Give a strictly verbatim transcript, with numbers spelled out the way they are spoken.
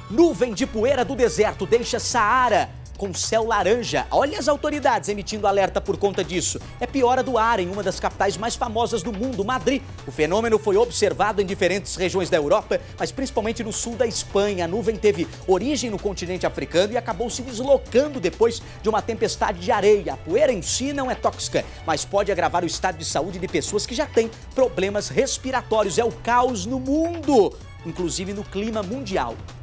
Nuvem de poeira do deserto deixa Saara com céu laranja. Olha as autoridades emitindo alerta por conta disso. É piora do ar em uma das capitais mais famosas do mundo, Madrid. O fenômeno foi observado em diferentes regiões da Europa, mas principalmente no sul da Espanha. A nuvem teve origem no continente africano e acabou se deslocando depois de uma tempestade de areia. A poeira em si não é tóxica, mas pode agravar o estado de saúde de pessoas que já têm problemas respiratórios. É o caos no mundo, inclusive no clima mundial.